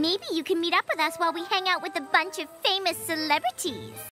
Maybe you can meet up with us while we hang out with a bunch of famous celebrities.